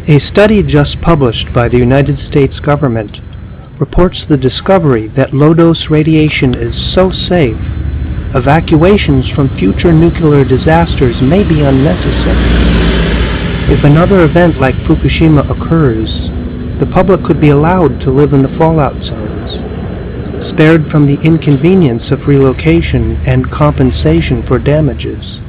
A study just published by the United States government reports the discovery that low-dose radiation is so safe, evacuations from future nuclear disasters may be unnecessary. If another event like Fukushima occurs, the public could be allowed to live in the fallout zones, spared from the inconvenience of relocation and compensation for damages.